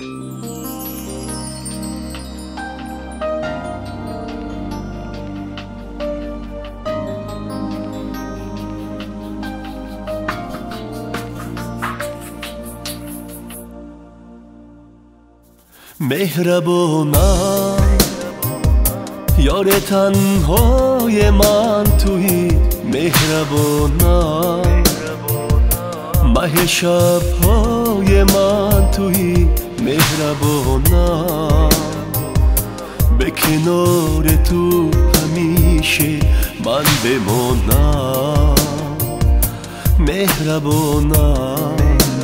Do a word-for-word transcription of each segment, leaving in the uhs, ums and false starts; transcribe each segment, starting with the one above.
مهربونم یار تنهای من تویی، مهربونم مه شبهای من تویی، مهربونم به کنار تو همیشه من بمانم، مهربونم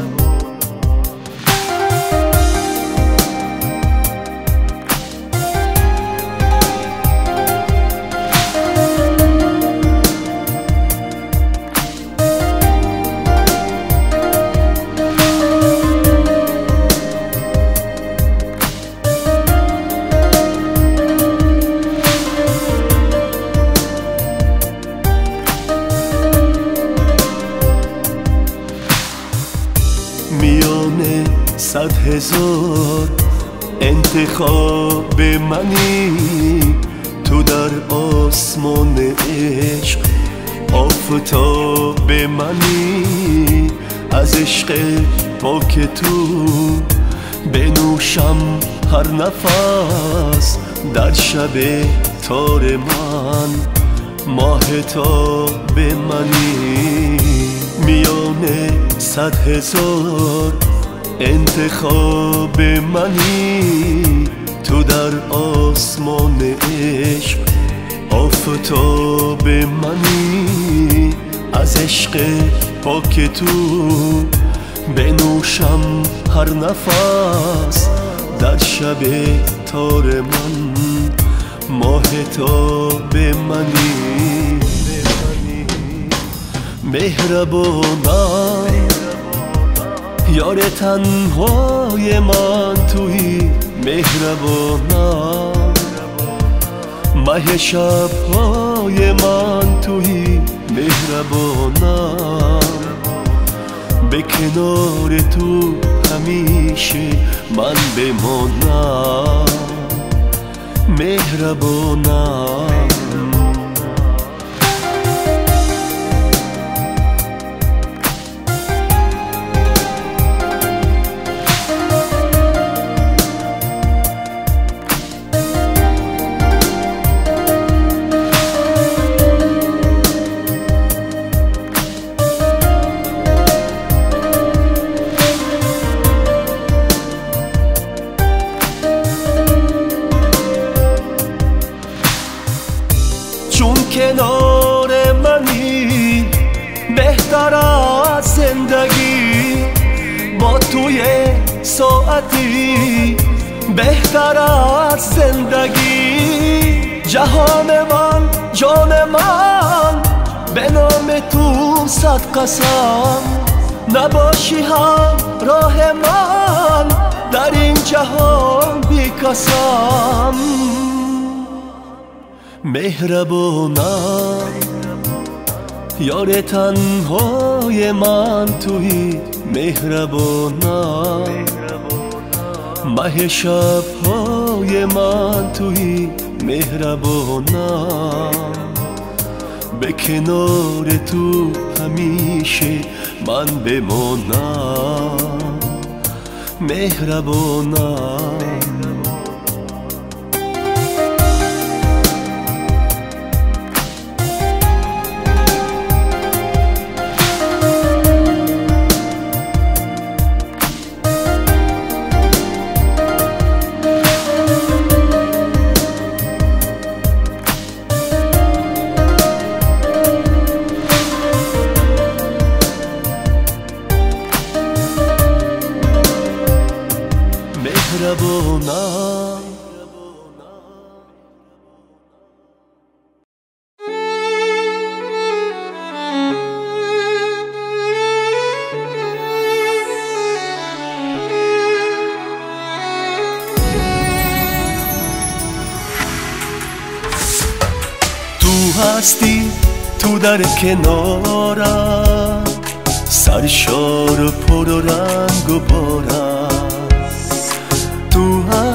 میونه صد هزار انتخاب منی، تو در آسمان عشق آفتاب منی، از عشق پاک تو بنوشم هر نفس، در شب تار من ماهتاب منی، میانه صد هزار انتخاب منی، تو در آسمان عشق آفتاب منی، از عشق پاک تو بنوشم هر نفس، در شب تار من ماهتاب منی، مهربونم یار تنهای من تویی، مهربونم مه شبهای من تویی، مهربونم به کنار تو همیشه من بمانم، مهربونم چون کنار منی بهتر از زندگی، با توی ساعتی بهتر از زندگی، جهان من جان من به نام تو صد قسم، نباشی هم راه من در این جهان بی کسم، مهربونم یار تنهای من تویی، مهربونم مه شبهای من تویی، مهربونم به کنار تو همیشه من بمانم، مهربونم مهربونم تو هستی، تو در کنارم، سرشار و پر و رنگ و بارم،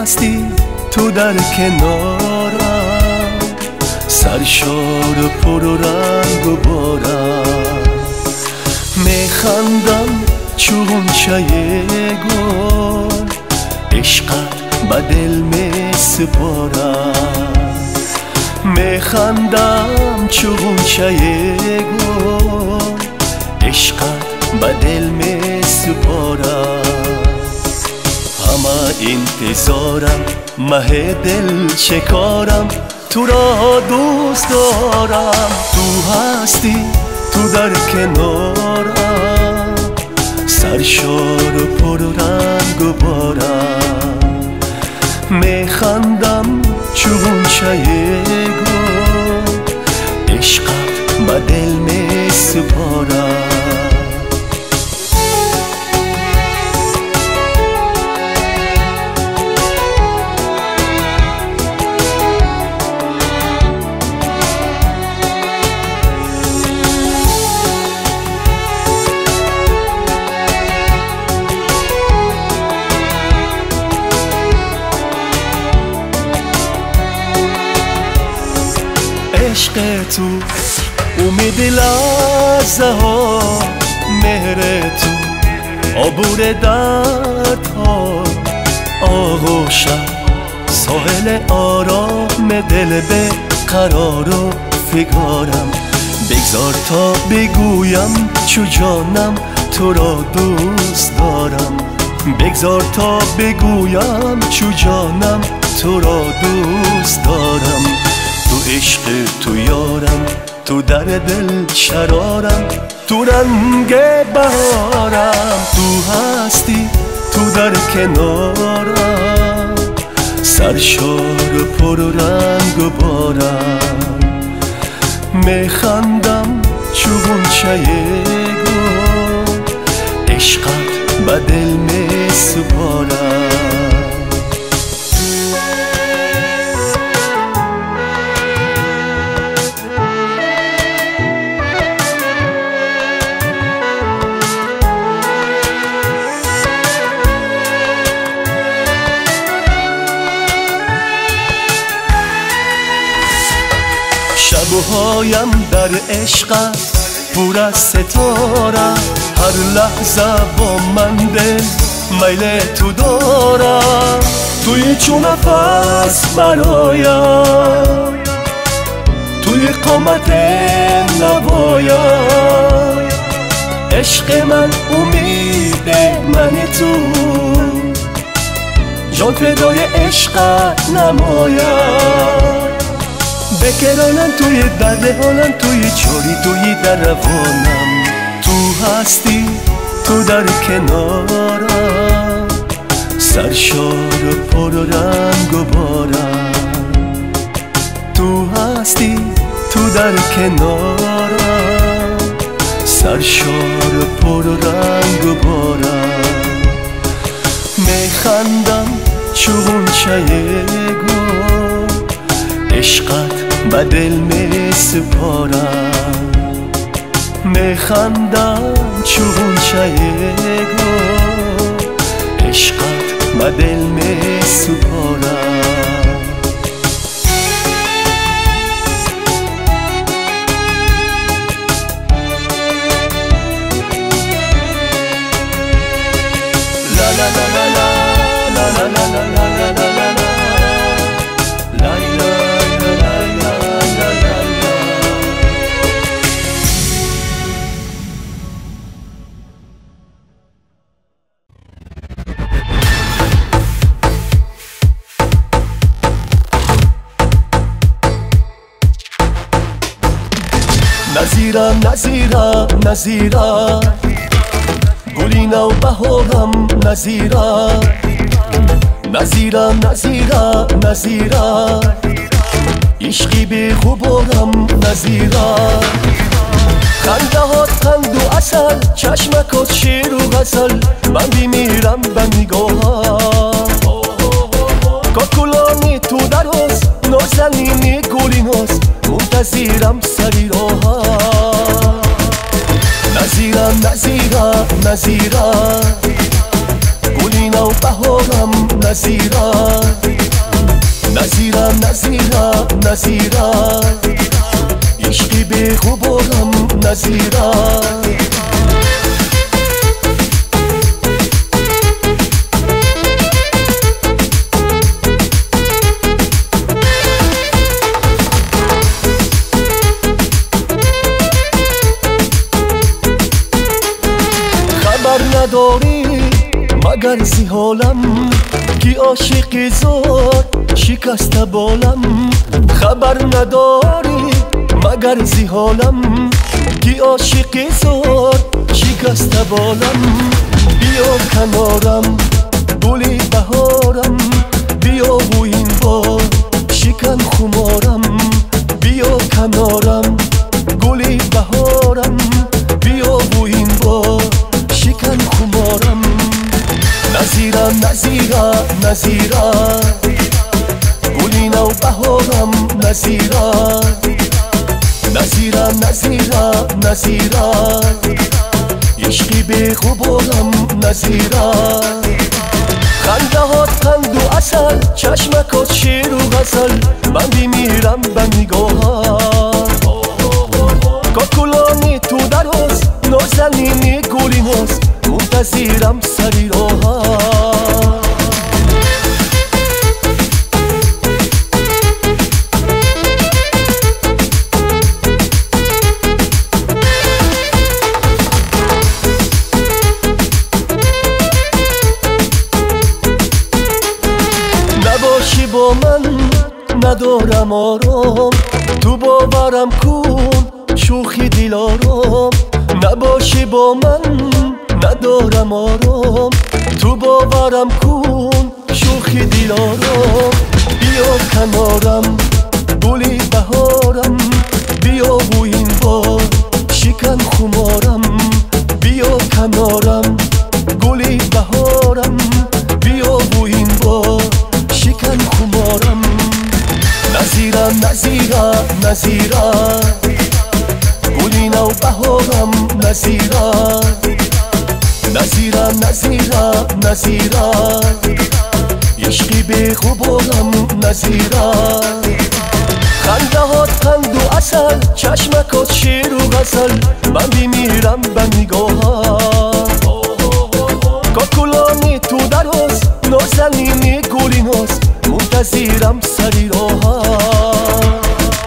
هستی تو در کنارم، سرشار و پر و رنگ و بارم. میخندم چو غنچه گل، عشقت به دل میسپارم. میخندم چو غنچه گل، عشقت به دل میسپارم. همه انتظارم مه دل شکارم، تو را دوست دارم. تو هستی تو در کنارم، سرشار و پر و رنگ و بارم. میخندم چو غنچه گل، عشقت به دل میسپارم. عشق تو امید لحظه ها، مهر تو عبور درد ها. آغوشم ساحل آرام دل به قرار و فگارم. بگذار تا بگویم چو جانم تو را دوست دارم. بگذار تا بگویم چو جانم تو را دوست دارم. تو عشق تو یارم، تو در دل شرارم، تو رنگ بهارم. تو هستی تو در کنارم، سرشار و پر و رنگ و بارم. میخندم چو غنچه گل، عشقت به دل میسپارم. شبهایم در عشقت پر از ستاره، هر لحظه با من دل میل تو دارم. توی چون نفس برایم، توی قامت نوایم. عشق من امید من تو، جان فدای عشقت نمایم. بکرانم توی درد حالم، توی چاری توی در روانم. تو هستی تو در کنارم، سرشار و پر و رنگ و بارم. تو هستی تو در کنارم، سرشار و پر و رنگ و بارم. میخندم چو غنچه گل، عشقت به دل میسپارم. میخندم چو غنچه گل، عشقت به دل میسپارم. لا لا لا لا لا لا لا لا لا لا لا لا. نظیره نظیره نظیره، گلی نو بهارم نظیره. نظیره نظیره نظیره، عشقی به غبارم نظیره. خنده هات خند و عسل، چشمکات شعر و غزل. من بیمیرم به نگاهم، کاکلانی تو دراز، نازنین گلی ناز. منتظرم سری راهم. نظیره نظیره نظیره، گلی نو بهارم نظیرا نظیرا نظیرا نظیرا عشقی به غبارم نظیرا نداری مگر زی حالم کی عاشق زور شکست بالم خبر نداری مگر زی حالم کی عاشق زور شکست بالم بیا کنارم گلی بهارم بیا و این بار شکن خمارم بیا کنارم گلی بهارم بیا و این بار شکن خمارم نظیرا نظیرا نظیرا گلی نو بهارم نظیرا نظیرا نظیرا نظیرا عشقی به غبارم نظیرا خنده هات خند و عسل چشمکات شعر و غزل من بیمیرم به نگاهات کاکلانی تو دراز نازنینی گلی ناز منتظرم سری راهات نباشی با من ندارم آرام تو باورم کن شوخی دلارام نباشی با من ندارم آرام تو باورم کن شوخی دلارام بیا کنارم گلی بهارم بیا و این بار شکن خمارم بیا کنارم گلی بهارم بیا و این بار شکن خمارم نظیرا نظیرا نظیرا گلی نو بهارم نظیرا نظیرا نظیرا نظیرا عشقی به غبارم نظیرا خنده هات خند و عسل چشمکات شعر و غزل من بیمیرم به نگاهات کاکلانی تو دراز نازنینی گلی ناز منتظرم سری راهات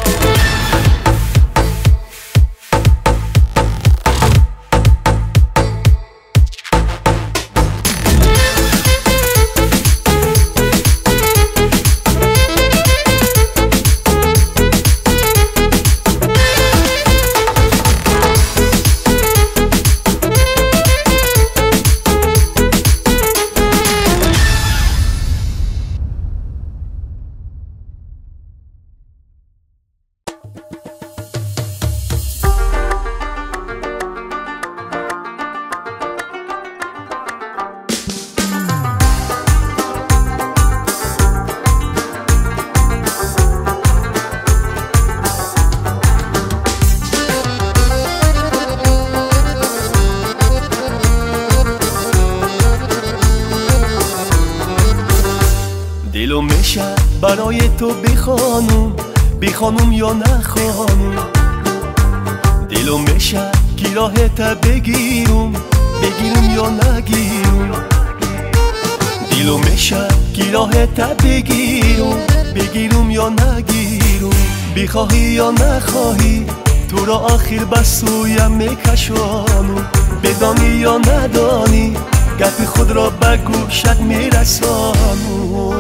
دلو میشه برای تو بخوانم بخوانم یا نخوانم دلو میشه کی راهت بگیرم بگیرم یا نگیرم دلو میشه کی راهت بگیرم بگیرم یا نگیرم بخواهی یا نخواهی تو را آخر به سویم میکشانم بدانی یا ندانی گپ خود را به گوشت میرسانم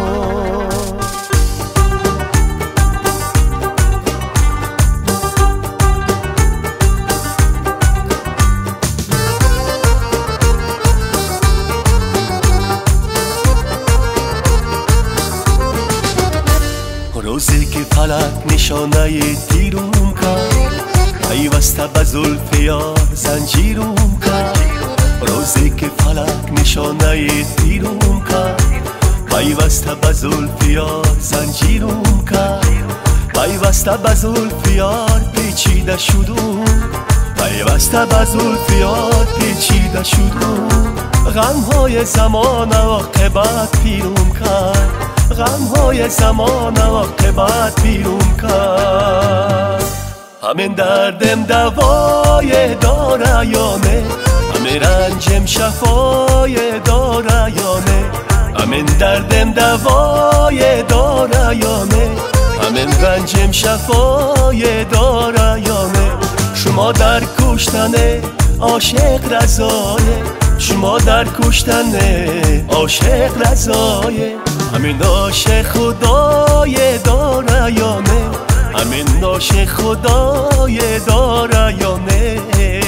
روزی که فلک نشانه تیرم کرد پیوسته به زلف یار زنجیرم کرد روزی که فلک نشانه تیرم کرد پیوسته به زلف یار زنجیرم کرد پیوسته به زلف یار پیچیده شدم پیوسته به زلفیات پیچیده شد غمهای زمان عاقبت پیروم کرد غمهای زمان عاقبت پیروم کرد همین دردم دوای داره یا نه همین رنجم شفای داره یا نه همین دردم دوای داره یا نه همین رنجم شفای داره یا نه شما در کشتن عاشق رضایه شما در کشتن عاشق رضایه همین عاشق خدای داره یا نه همین عاشق خدای داره یا نه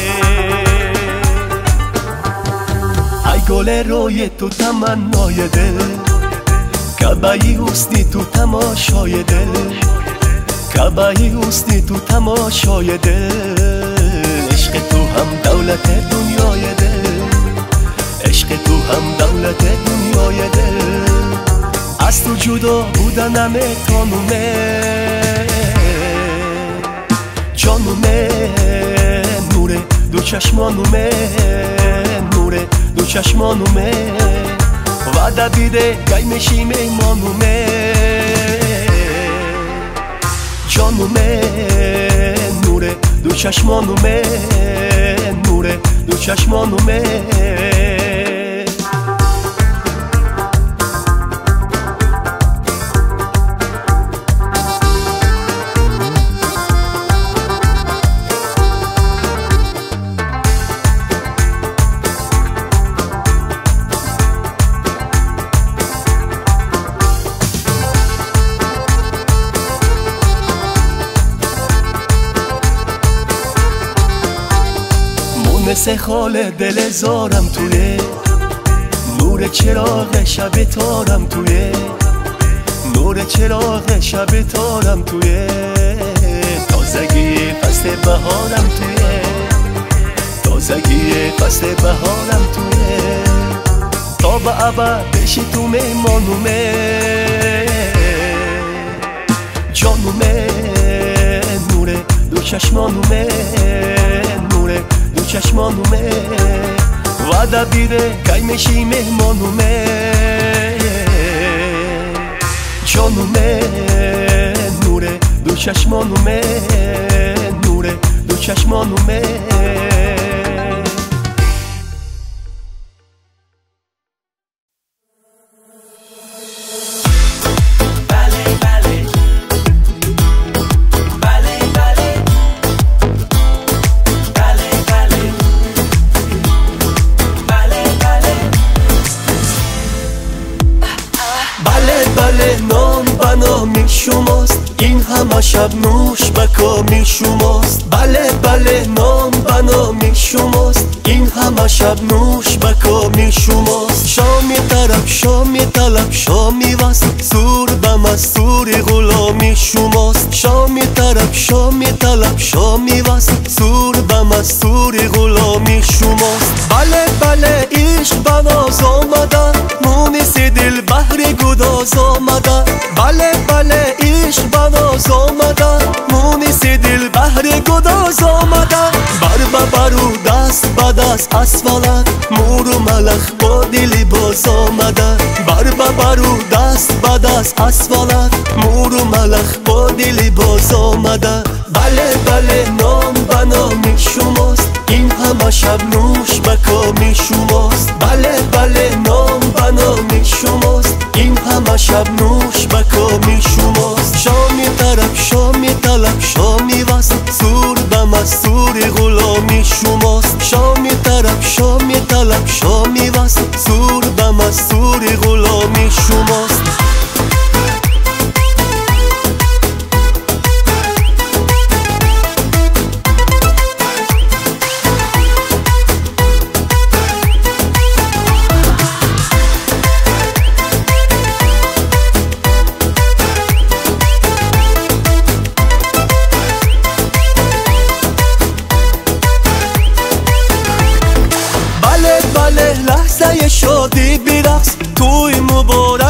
ای گل روی تو تمنای دل کعبه حسنی تو تماشای دل کعبه حسنی تو تماشای دل عشق تو هم دولت دنیای دل عشق تو هم دولت دنیای دل از تو جدا بودنم تانومه جانومه نوره دو چشمانومه نوره دو چشمانومه وعده بیده گای میشی میمانومه جانومه نوره دو چشمانومه نوره دو چشمانومه مثل خال دل زارم توی نور چراغ شب تارم توی نور چراغ شب تارم توی تازگی فصل بهارم توی تازگی فصل بهارم توی تا به ابد بشی تو میمانومه جانومه نوره دو چشمانومه نوره دو چشمانومه وعده بیده گای میشی مهمانومه جانومه نوره دو چشمانومه نوره دو چشمانومه این همه شب نوش بکامی شماست بله بله نام بنامی شماست این همه شب نوش بکامی شماست شامی طرف شامی طلب شامی وست سور به مستور غلامی شماست شامی طرف شامی طلب شامی وست سور به مستور غلامی شماست بله بله عشق بناز آمده مونس دل بحر گداز آمده بله بله عشق بناز آمده مونس دل بحر گداز آمده بر ببرو دست به دست اسفلک مور و ملخ با دل باز آمده بر ببرو دست به دست اسفلک مور و ملخ با دل باز آمده بله بله نام بنامی شماست این همه شب نوش بکامی شماست بله بله نام بنامی شماست این همه شب نوش بکامی شماست شامی طرف شامی طلب شامی وست سور به مستور غلامی شماست شامی طرف شامی طلب شامی وست سور به مستور غلامی شماست لحظه شادی برقص توی مبارک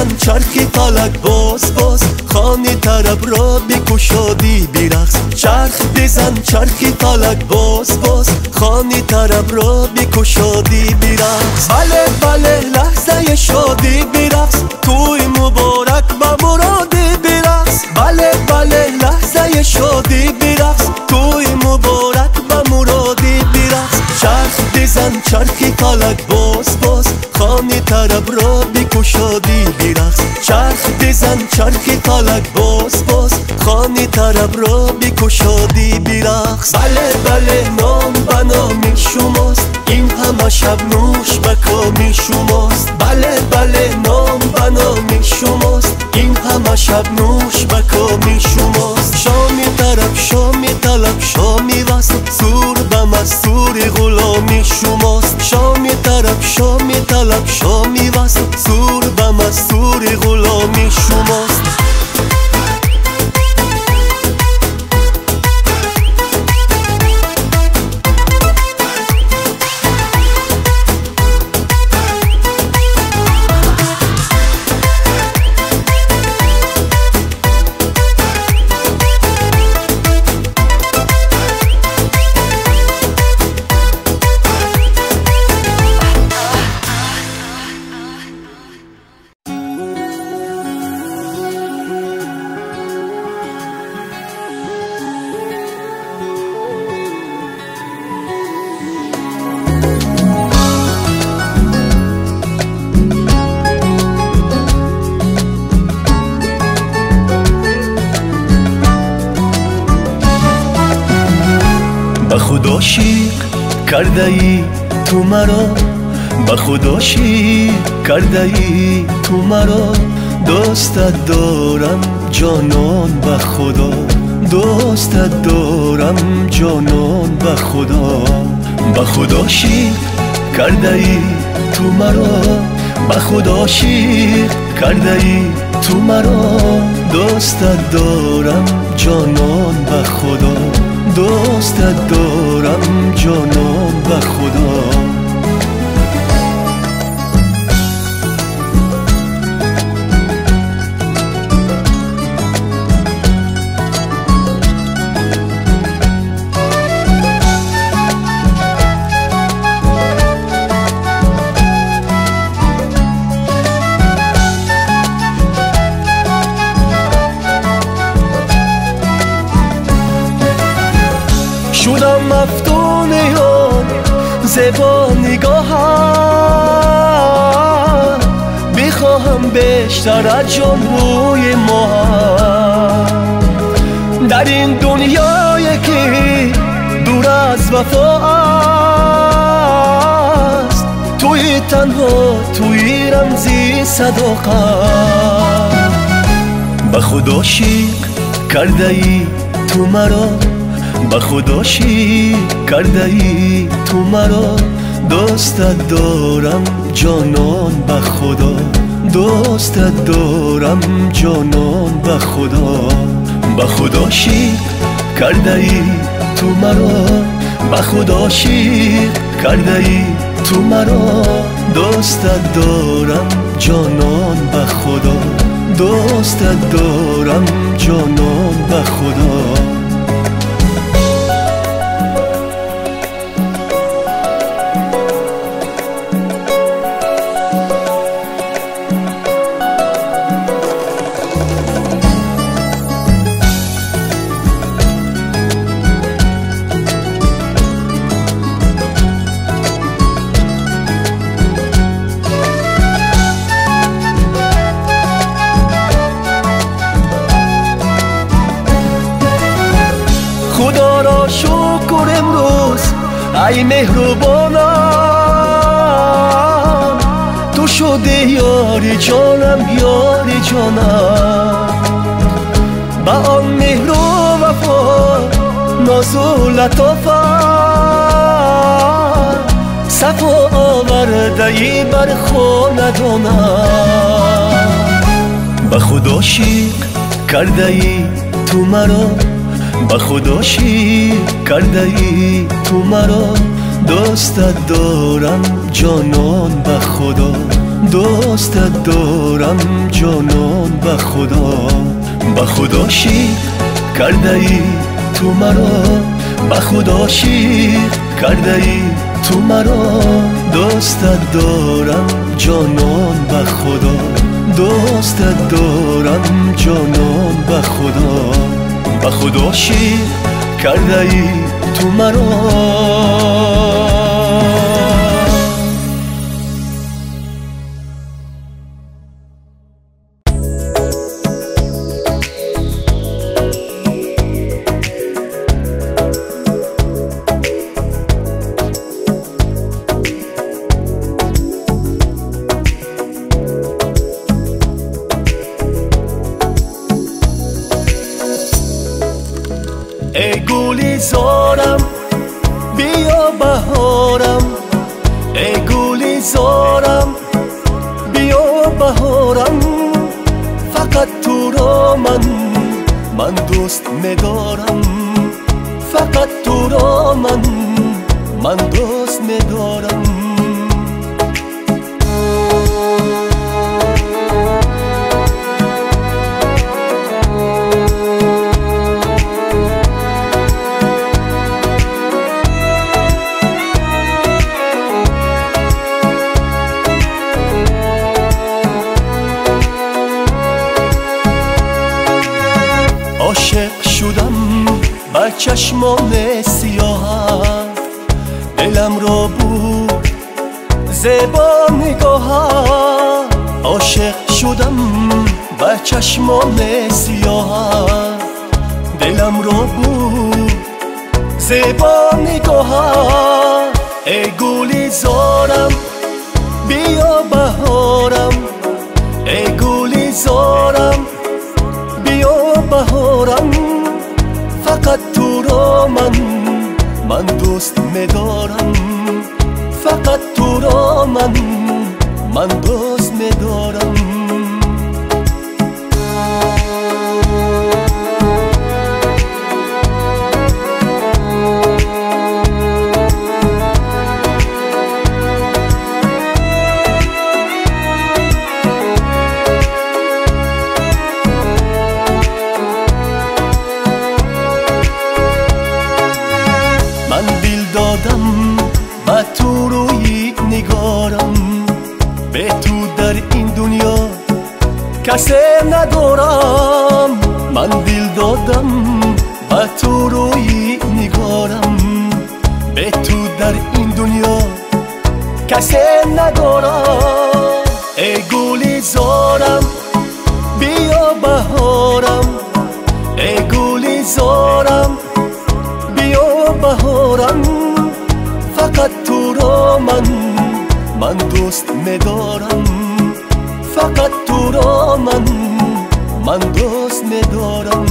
بزن چرخی فلک باز باز، خانه طرب را بکشادی برقص. چرخ بزن چرخی فلک باز باز، خانه طرب را بکشادی برقص. بله بله لحظه شادی برقص، توی مبارک به مرادی برقص. بله بله لحظه شادی برقص، توی مبارک به مرادی برقص. چرخ بزن چرخی فلک باز باز، خانه طرب را بکشادی برقص. چرخ بزن چرخی فلک باز باز، خانه طرب را بکشادی برقص. بله بله نام به نام شماست، این همه شب نوش به کام شماست. بله بله نام به نام شماست، این همه شب نوش به کام شماست. شامی طرب شامی طلب شامی وصل، سور به مستور غلامی شماست. شامی طرب شامی طلب شامی وصل، سور به مستور غلامی شماست. به خدا عاشق کرده ای تو مرا، به خدا عاشق کرده ای تو مرا. دوستت دارم جانان به خدا، دوستت دارم جانان به خدا. به خدا عاشق کرده ای تو مرا، به خدا عاشق کرده ای تو مرا. دوستت دارم جانان به خدا، دوستت دارم جانان به خدا. شدم مفتون یاد زبا نگاهم، بخواهم بیشتر از جان روی ما. در این دنیایی که دور از وفا است، توی تنها توی رمزی صداقت. به خدا عاشق کرده ای تو مرا، به خدا عاشق کرده ای تو مرا. دوستت دارم جانان به خدا، دوستت دارم جانان به خدا. به خدا عاشق کرده ای تو مرا، به خدا عاشق کرده ای تو مرا. دوستت دارم جانان به خدا، دوستت دارم جانان به خدا. خدا را شکر امروز ای مهربانم، تو شده یاری جانم یاری جانم. با آن مهر و وفا ناز و لطافت، صفا آورده ای بر خاندانم. به خدا عاشق کرده ای تو مرا، به خدا عاشق کرده ای تو مرا. دوستت دارم جانان به خدا، دوستت دارم جانان به خدا. به خدا عشق کرده ای تو مرا، به خدا عشق کرده ای تو مرا. دوستت دارم جانان به خدا، دوستت دارم جانان به خدا. به خدا عشق کرده ای تو مرا. ای گلی زارم بیا بهارم، ای گلی زارم بیا بهارم. فقط تو را من من دوست می‌دارم، فقط تو را من من دوست می‌دارم. عاشق شدم با چشمان سیاهت، دلم را بود زیبا نگاهت. عاشق شدم با چشمان سیاهت، دلم را بود زیبا نگاهت. ای گلی زارم بیا بهارم، ای گلی زارم بیا بهارم. فقط تو را من من دوست می‌دارم، فقط تو را من من دوست می‌دارم. من دل دادم با تو روی نگارم، به تو در این دنیا کسی ندارم. من دل دادم با تو روی نگارم، به تو در این دنیا کسی ندارم. ای گلی زارم بیا بهارم، ای گلی زارم بیا بهارم. فقط تو را من من دوست می‌دارم، فقط تو را من من دوست می‌دارم.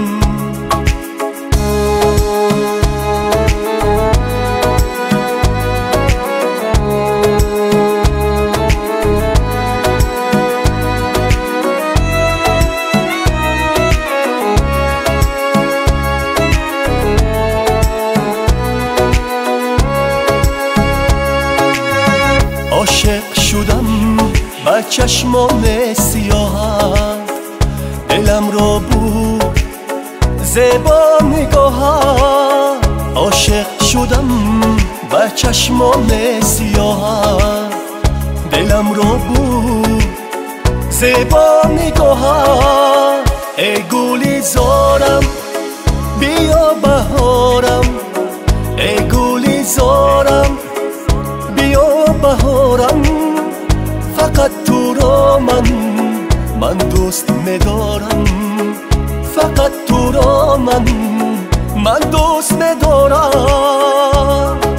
عاشق شدم با چشمان سیاهت، دلم را بود زیبا نگاهت. عاشق شدم با چشمان سیاهت، دلم را بود زیبا نگاهت. ای گلی زارم بیا بهارم، ای گلی زارم بیا بهارم. فقط تو را من من دوست می‌دارم، فقط تو را من من دوست می‌دارم.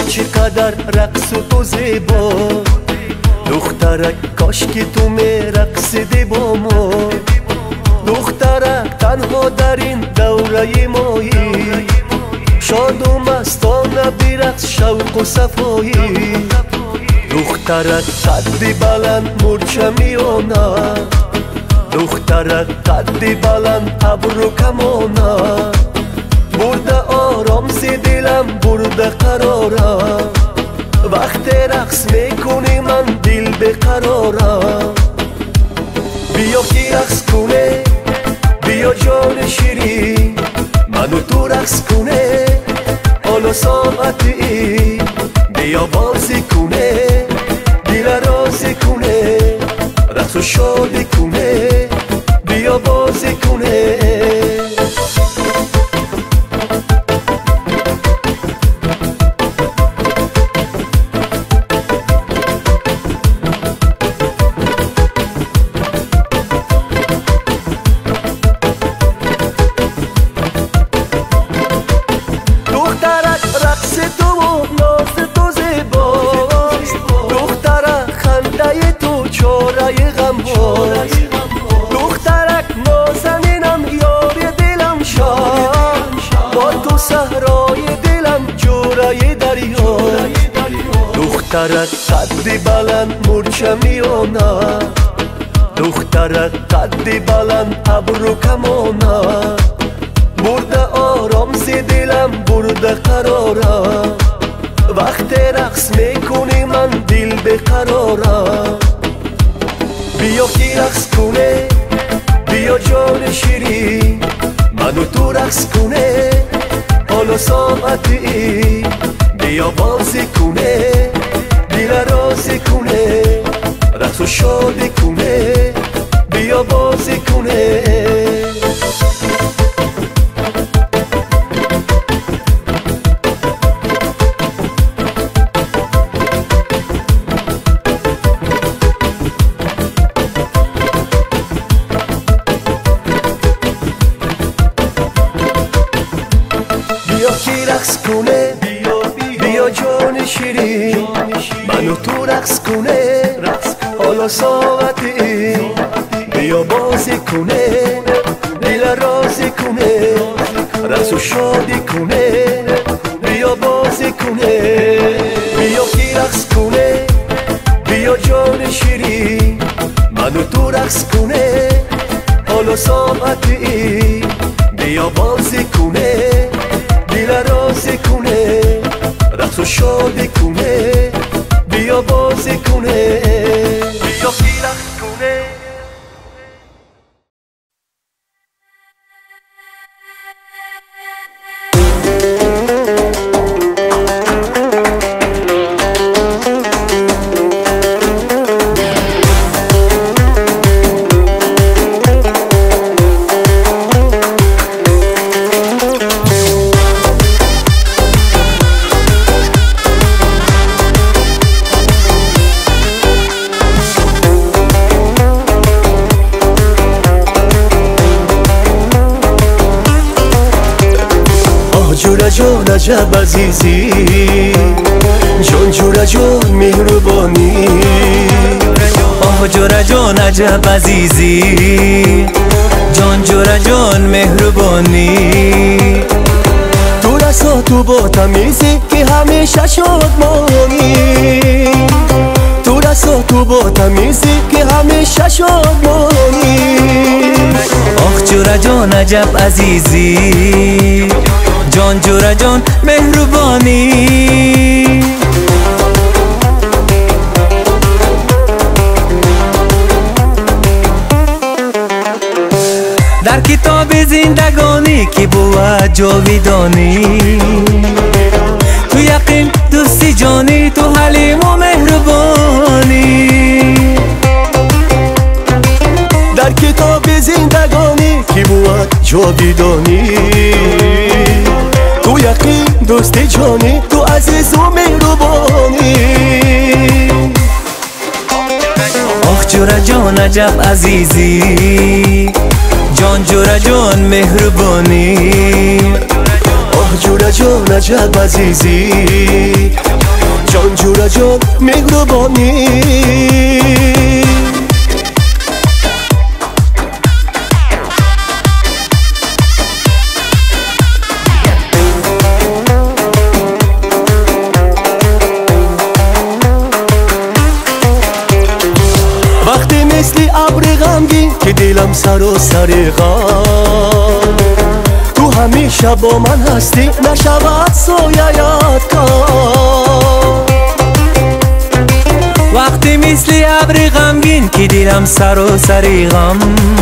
چقدر رقص و تو زیبا دخترک کاش که تو میرقصیدی با ما دخترک تنها در این دوره مایی شاد و مستانه بیرقص شوق و صفایی دخترک قد بلند مرچه میانه دخترک قد بلند ابرو کمانه برده آرام ز دلم برده قرارم وقتی رقص میکنی من دل بقرارم بیا که رقص کنه بیا جان شیرین منو تو رقص کنه حالا ساعتی بیا بازی کنه دل رازی کنه رقص و شادی کنه بیا بازی کنه دخترک نازنینم یاری دلم شد با تو صحرای دلم جوره دریا دخترک قد بلند مرچه میانه دخترک قد بلند ابرو کمانه برده آرام ز دلم برده قرارم وقتی رقص میکنی من دل بقرارم بیا که رقص کنه بیا جان شیرین منو تو رقص کنه حالا ساعتی بیا بازی کنه دل رازی کنه رقص و شادی کنه بیا بازی کنه بیا که رقص کنه بیا جان شیرین منو تو رقص کنه حالا ساعتی بیا بازی کنه دل رازی کنه رقص و شادی کنه بیا بازی کنه بیا که رقص کنه بیا جان شیرین منو تو رقص کنه حالا ساعتی بیا بازی کنه دل رازی کنه رقص و شادی کنه بیا بازی کنه بیا که رقص کنه جورا جان عجب عزیزی جان جورا جان مهربانی آه جورا جان عجب عزیزی جان جورا جان مهربانی تو رسا تو با تمیزی که همیشه شادمانی تو رسا تو با تمیزی که همیشه شادمانی آه جورا جان عجب عزیزی جان جورا جان مهربانی در کتاب زندگانی که بود جاویدانی تو یقین دوستی جانی تو حلیم و مهربانی در کتاب زندگانی که بود جاویدانی تو یقین دوستی جانی تو عزیز و مهربانی آخ جورا جان عجب عزیزی جان جورا جان مهربانی آه جورا جان عجب عزیزی جورا جان مهربانی. وقتی مثلی ابر غمگین که دلم سر و سر غم، تو همیشه با من هستی نشود سایه‌ات کم. وقتی مثل ابر غمگین که دلم سر و سر غم،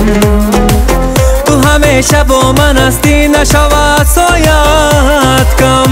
تو همیشه با من هستی نشود سایه‌ات کم.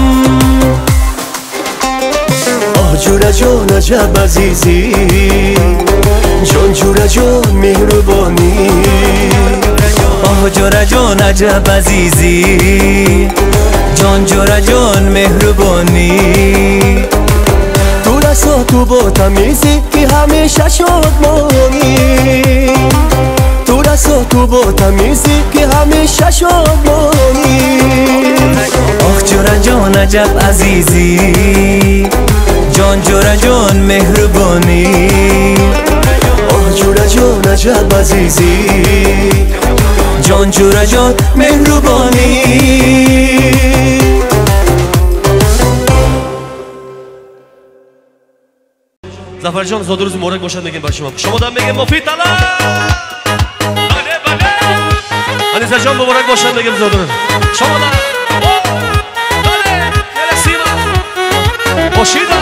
آه جورا جان عجب عزیزی، جان جورا جان مهربانی. آه جورا جان عجب عزیزی، جان جورا جان مهربانی. تو رسا تو با تمیزی که همیشه شادمانی. تو رسا تو با تمیزی که همیشه شادمانی. آه جورا جان عجب عزیزی، جان جورا جان مهربانی. آه جورا جان عجب عزیزی، جان جورا جان مهربانی. ظفر جان زاد روز مبارک باشد میگیم بر شما. شما دارم میگیم مفید طلب. بله بله. علیزا جان مبارک باشد میگیم زاد روز. شما دارم. بله. یه سیما. باشیدم.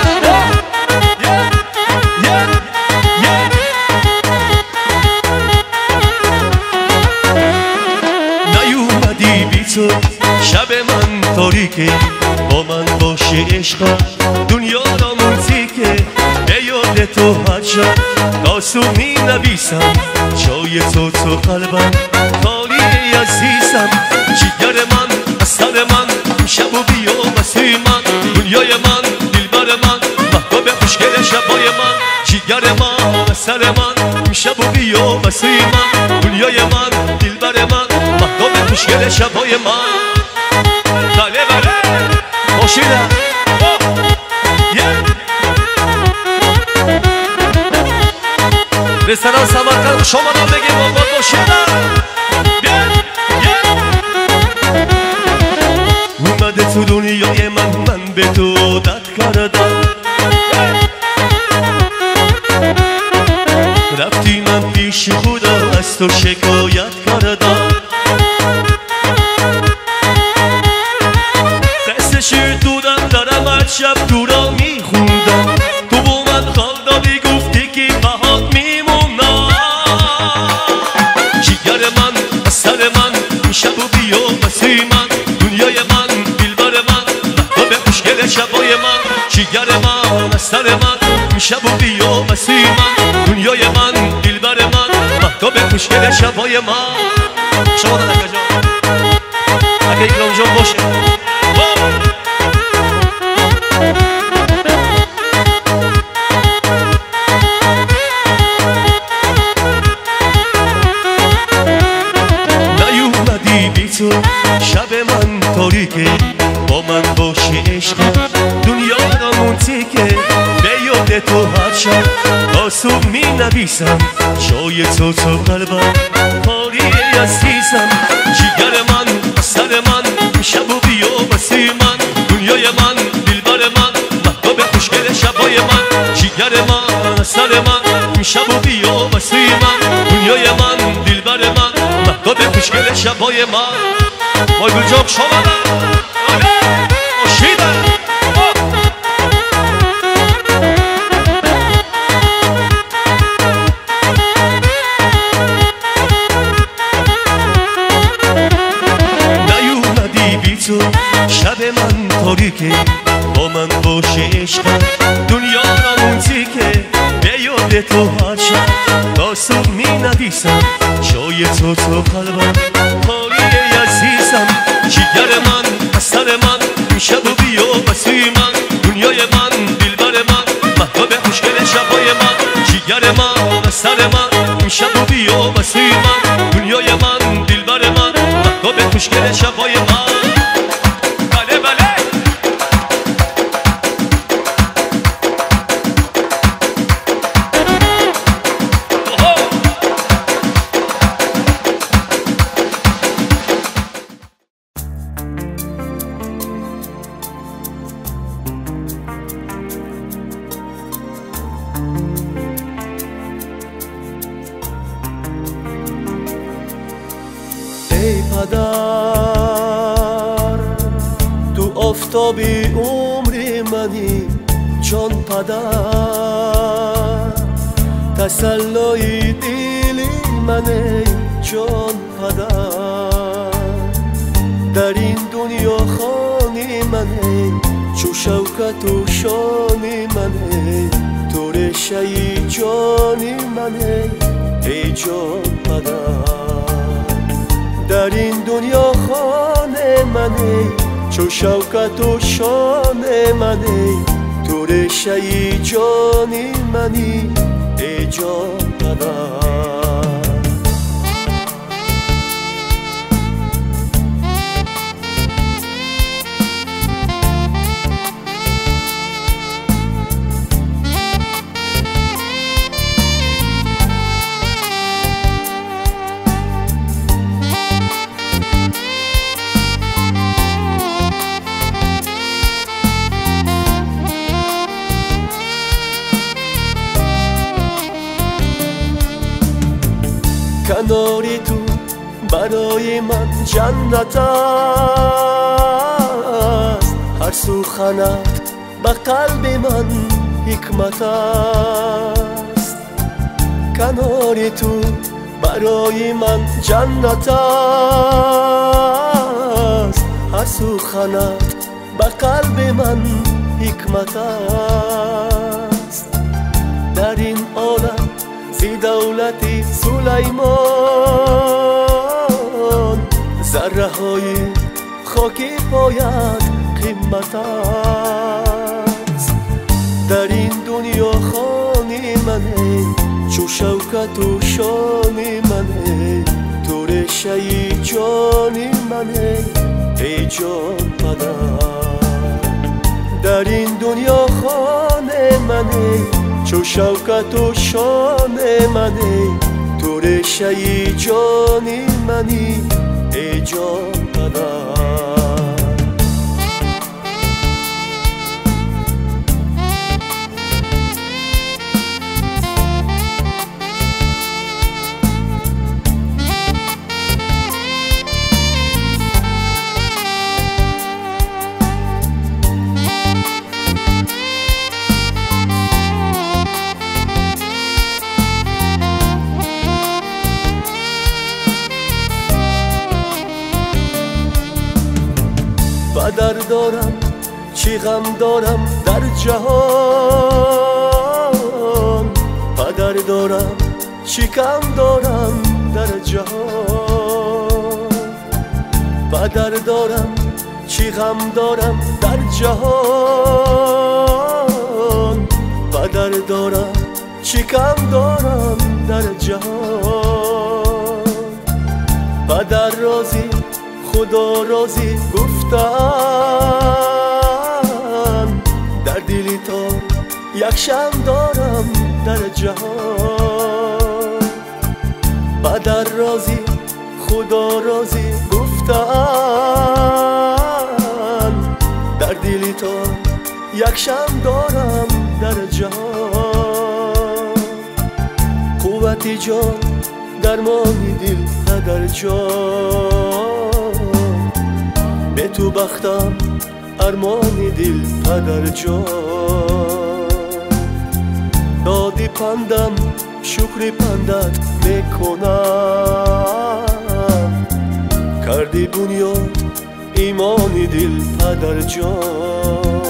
نیومدی بی تو شب من تاریکه، با من باشه عشقا دنیا را موزیکه. به یاد تو هر شب داستون می نویسم، جای تو تو قلبم خالی عزیزم. جگر من اثر من شب و بیا واسه من، دنیای من دلبر من محبوب خوشگل شبای من. جگر من اثر من شب و بیا واسه من، دنیای من دلبر من محبوب خوشگل شبای من. بله بله خوشیدم. رستوران سمرقند شما را بگیم آباد باشیدم. اومده تو دنیای من، من به تو عادت کردم. رفتی من پیش خدا از تو شکایت کردم. قصه شیر دودم دارم هر شب تو را میخوندم. تو با من خال دادی گفتی که بهات میمونم. جگر من اثر من شب و بیا واسه من، دنیای من دلبر من محبوب خوشگل شبای من. جگر من اثر من شب و بیا واسه من، دنیای من دلبر من محبوب خوشگل شبای من. شما دادن کجا اگه اکرام جان باشه. نیومدی بی تو شب من تاریکه، با من باشه عشق دنیا را منتیکه. به یاد تو هر شب داستون می نویسم، جای تو تو قلبم خالی عزیزم. جگر من اثر من شب و بیا واسه من، دنیای من دلبر من محبوب خوشگل شبای من. جگر من اثر من شب و بیا واسه من، دنیای من دلبر من محبوب خوشگل شبای من. وای گل جان شما را خوشیدم. نیومدی بی تو شب من تاریکه، با من باشه عشق دنیا را موزیکه. به یاد تو هر شب داستون می نویسم، جای تو تو قلبم خالی عزیزم. جگر من اثر من شب و بیا واسه من، دنیای من دلبر من محبوب خوشگل شبای من. جگر من اثر من شب و بیا واسه من، دنیای من دلبر من محبوب خوشگل شبای من. بله بله پدر تو آفتابی عمری منی جان پدر تسلای دلی منی جان پدر در این دنیا خانی منی چو شوکت و شانی منی تو رشای جانی منی ای جان پدر در این دنیا خانه منی چو شوکت و شان منی تو رشای جانی منی ای جان پدر کناری تو برای من جنت است هر سخنت به قلب من حکمت است کناری تو برای من جنت است هر سخنت به قلب من حکمت است در این عالم زی دولتی سلیمان ذره های خاکی پایت قیمت است در این دنیا خانی منی چو شوکت و شانی منی تو رشای جانی منی ای جان پدر در این دنیا خانه منی چو شوکت و شان منی تو رشای جانی منی ای جان پدر پدر دارم چی غم دارم در جهان پدر دارم چی کم دارم در جهان پدر دارم چی غم دارم در جهان پدر دارم چی کم دارم در جهان پدر راضی خدا راضی گفتن در دلی تا یک شم دارم در جهان پدر راضی خدا راضی گفتن در دلی تا یک شم دارم در جهان قوتی جان درمانی دل پدر جان به تو بختم ارمانی دل پدر جان دادی پندم شکری پندت میکنم کردی بنیاد ایمانی دل پدر جان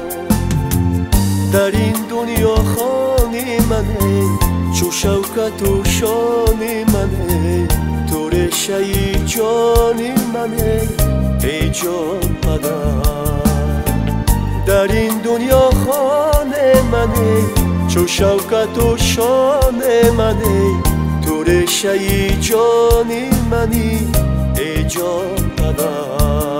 در این دنیا خانی منی چو شوکت و شانی منی تو رشای جانی منی ای جان پدر در این دنیا خانه منی چو شوکت و شان منی تو رشای جانی منی ای جان پدر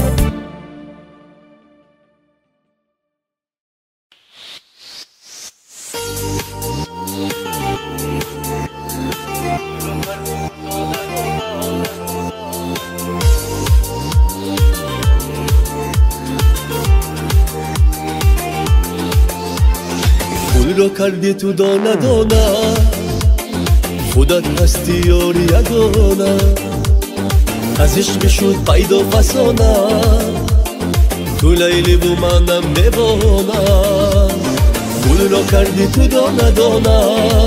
را کردی تو دانه دانه خودت هستی یار یگانه از عشق شد پیدا فسانم تو لیلی و منم دیوانم گل را کردی تو دانه دانه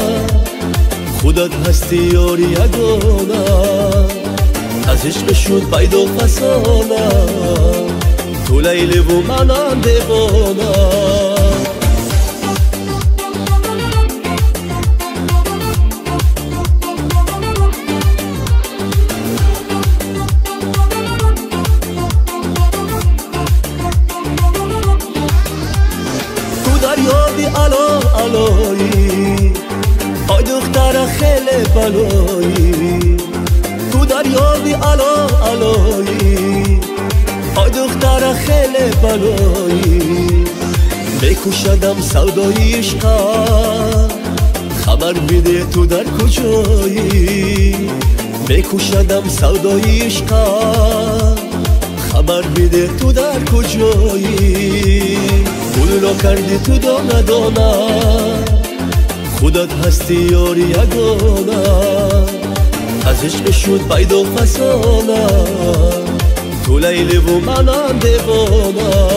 خودت هستی یاری یگانم از عشق شد پیدا فسانم تو لیلی و منم دیوانم علایی آی دختر خیلی بلایی تو دریابی علا علایی آی دختر خیلی بلایی میکشدم سودای عشقم خبر بده تو در کجایی میکشدم سودای عشقم خبر بده تو در کجایی گل را کردی تو دانه دانه خودت هستی یاری یگانه از عشق شد پیدا فسانه تو لیلی و منم دیوانه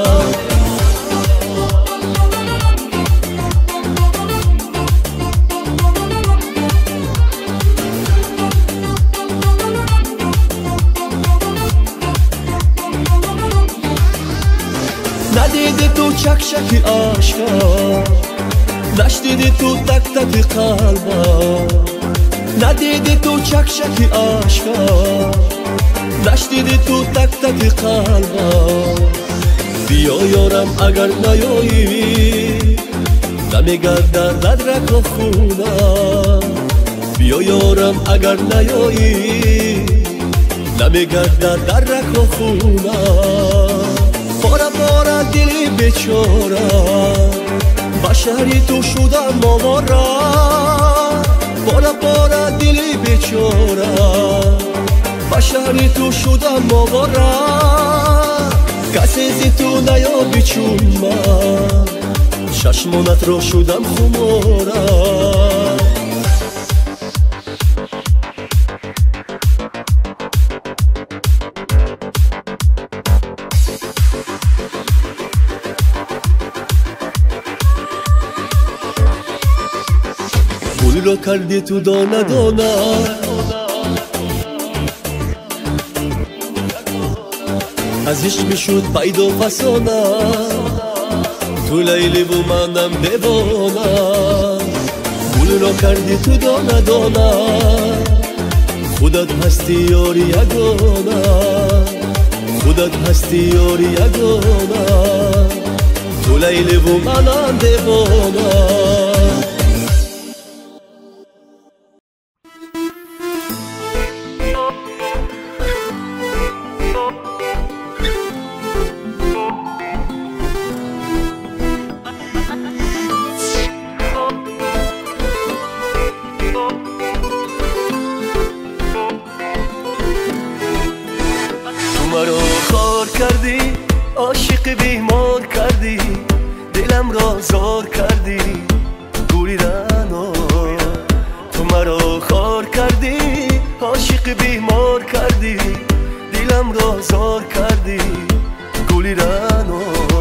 ندیدی تو چک چکی عشقا نشنیدی تو تک تک قلبا ندیدی تو چک چکی عشقا نشنیدی تو تک تک قلبا بیا یارم اگر نیایی نمیگردد ردرک و خونم بیا یارم اگر نیایی نمیگردد درک و خونم پارا پارا دلی بیچاره بشری تو شدم ماورا پارا پارا دلی بیچاره بشری تو شدم ماورا کسی زی تو نیا بیچون من چشمانت رو شدم خمارا گل را کردی تو دانه دانه از عشق شد پیدا فسانه تو لیلی و منم دیوانه گل را کردی تو دانه دانه خودت هستی یاری یگانه خودت هستی یاری یگانه تو لیلی و منم دیوانه مرا خار کردی عاشق بیمار کردی دلم را زار کردی گوریدنو تو مرا خار کردی عاشق بیمار کردی دلم را زار کردی گوریدنو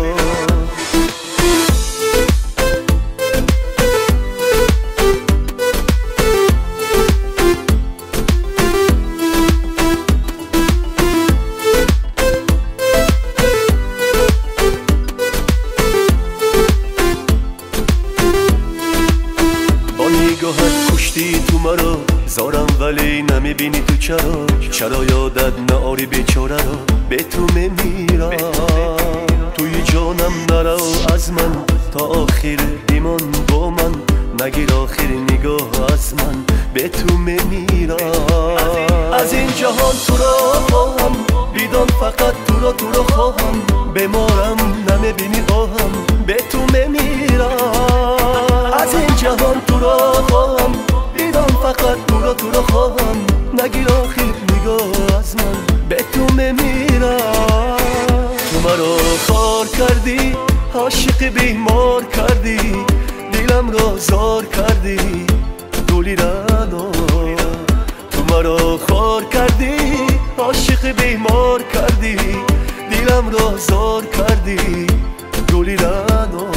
تو مرا زارم ولی نمیبینی تو چرا چرا یادت ناری بیچاره را به تو میمیرم توی جانم نرو از من تا آخر ایمان با من نگیر آخر نگاه از من به تو میمیرم از این جهان تو را خواهم بیدان فقط تو را تو را خواهم بمارم نمیبینی آهم به تو میمیرم از این جهان تو را خواهم فقط تو را تو را خواهم نگیر آخر نگاه از من به تو میمیرم تو مرا خار کردی عاشق بیمار کردی دلم را زار کردی گلیرانو تو تو مرا خار کردی، عاشق بیمار کردی، دیلم را زار کردی گلی رنا.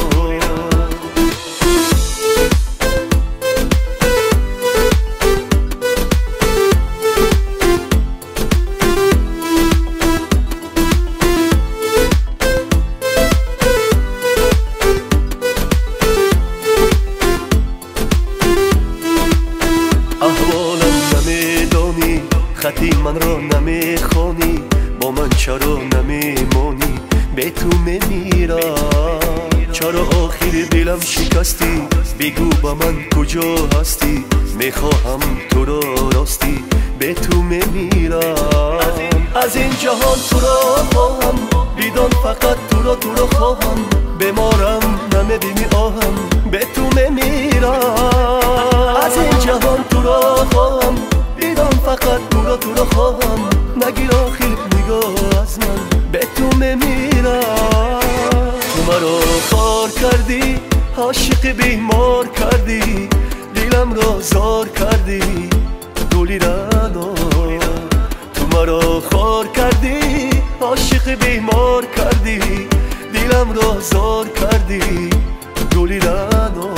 خطی من را نمیخوانی، با من چرا نمیمانی، به تو میمیرم. چرا آخر دلم شکستی، بگو با من کجا هستی، میخواهم تو را راستی، به تو میمیرم. از این جهان تو را خواهم، بیدان فقط تو را تو را خواهم، بمارم نمیبینی آهم، به تو میمیرم. از این جهان تو را خواهم، بیدان فقط تو را تو را خواهم، نگیر آخر نگاه از من، به تو میمیرم. تو مرا خار کردی، عاشق بیمار کردی، دیلم را زار کردی گلی رنا. تو مرا خار کردی، عاشق بیمار کردی، دیلم را زار کردی گلی رنا.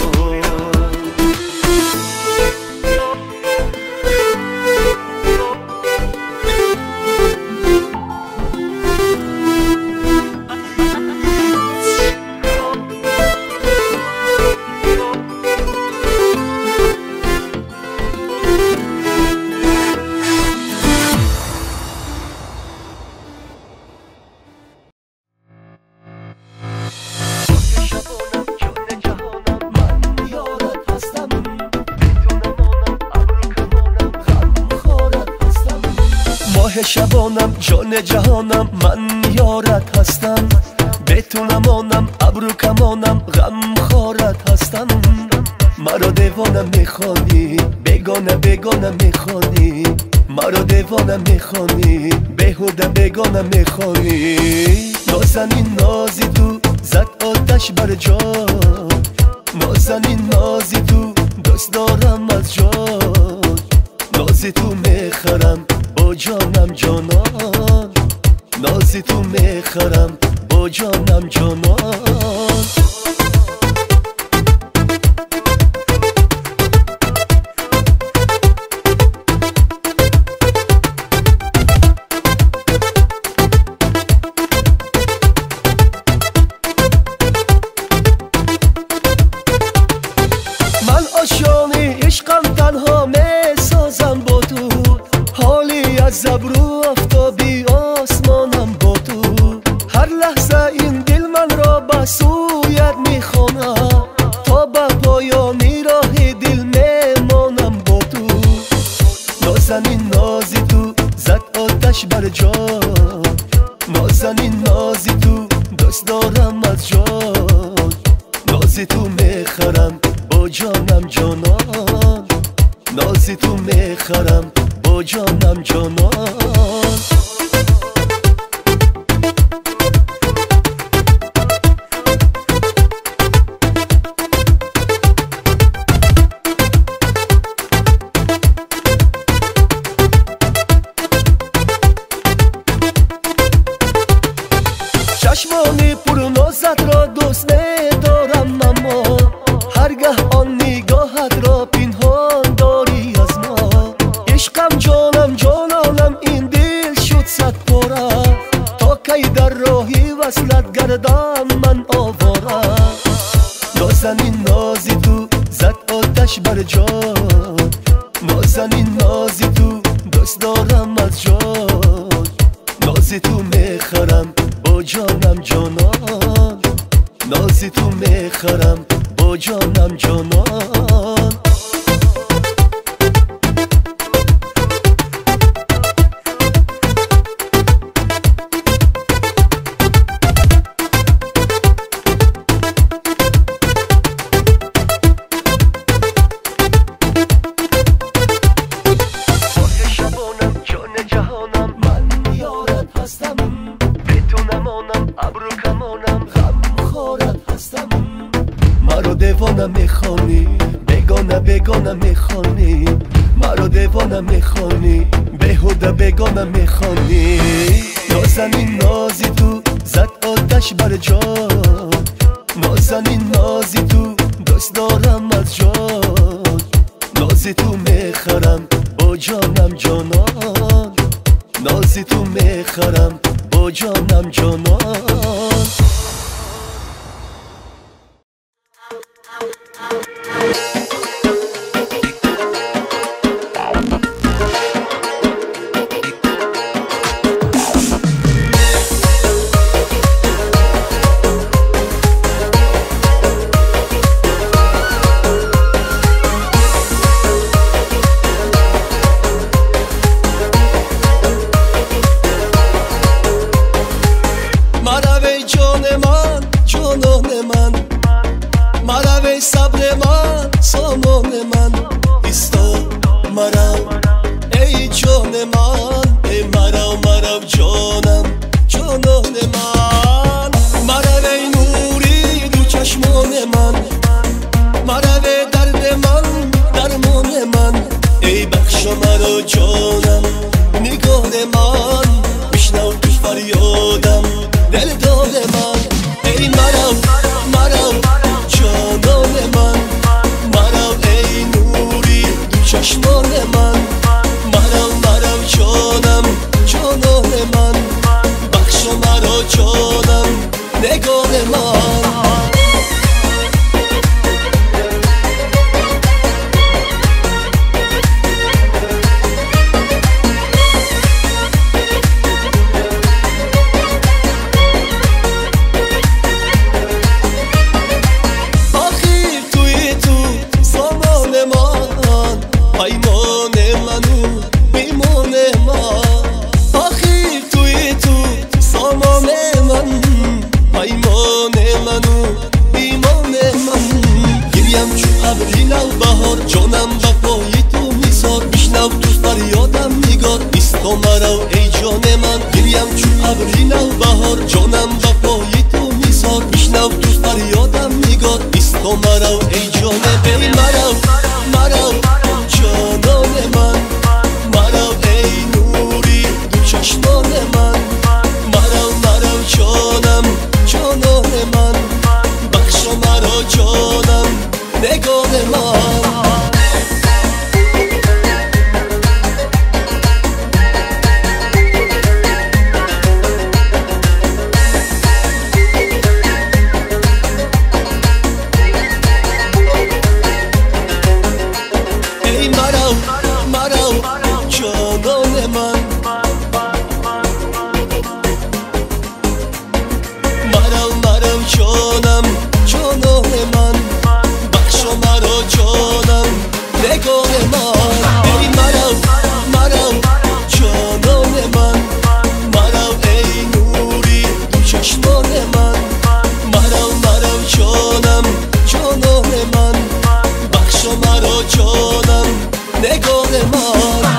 ماه شبانم جان جهانم، من یارت هستم، به تو نمانم ابرو کمانم، غم خارت هستم. مرا دیوانه میخوانی، بگانه بگانه میخوانی، مرا دیوانه میخوانی، بیهوده بگانه میخوانی. نازنین نازی تو زد آتش بر جا، نازنین نازی تو دوست دارم از جا، نازی تو میخرم با جانم جانان، نازی تو میخرم با جانم جانان. من آشیانه عشقم تنها میسازم با تو، حالی از ابرو آفتابی آسمانم با تو. هر لحظه این دل من را به سویت میخوانم، تا به پایانی راه دل میمانم با تو. نازنین نازی تو زد آتش بر جا، نازنین نازی تو دوست دارم از جا، نازی تو میخرم با جانم جانان، نازی تو میخرم با جانم جانان. چشمانی پرنازت را دوست ندارم، اما هرگاه آن نگاهت را پنهان داری از ما. عشقم جانم جانانم این دل شد صد پاره، تا کی در راهی وصلت گردم من آواره. نازنین نازی تو زد آتش بر جا، نازنین نازی تو دوست دارم از جا، نازی تو میخرم با جانم جانان، نازی تو میخرم با جانم جانان. دیوانه میخوانی، بگانه بگانه میخوانی، مرا دیوانم میخوانی بیهوده بگانم میخوانی نازنین نازی تو زد آتش بر جان نازنین نازی تو دوست دارم از جان نازی تو میخرم با جانم جانان نازی تو میخرم با جانم جانان صبر من سامان من ایستا مرو ای جان من ای مرو مرو جانم جانان من مرو ای نوری دو چشمان من مرو ای درد من درمان من ای بخش مرا جانم نگاه من میشنو تو فریادم دل داد من ای مرو مرو جانان من مرو ای نوری دو چشمان من مرو مرو جانم جانان من بخش مرا جانم نگاه من جانم با پای تو میسار میشنو تو فریادم نگار ایستا مرو ای جان من گریم چون ابری نو بهار جانم با پای تو میسار میشنو تو فریادم نگار ایستا مرو ای جان ای مرو مرو جانان من مرو ای نوری دو چشمان من مرو مرو جانم جانان من بخش مرا جانم نگاه من جانم نگاه من